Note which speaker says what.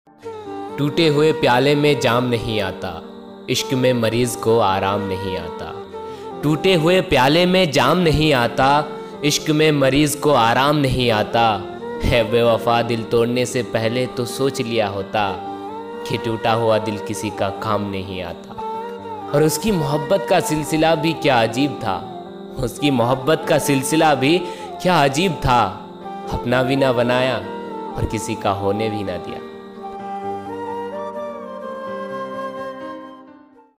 Speaker 1: टूटे हुए प्याले में जाम नहीं आता, इश्क में मरीज को आराम नहीं आता। टूटे हुए प्याले में जाम नहीं आता, इश्क में मरीज को आराम नहीं आता। है बेवफा दिल तोड़ने से पहले तो सोच लिया होता कि टूटा हुआ दिल किसी का काम नहीं आता। और उसकी मोहब्बत का सिलसिला भी क्या अजीब था, उसकी मोहब्बत का सिलसिला भी क्या अजीब था। अपना भी ना बनाया और किसी का होने भी ना दिया।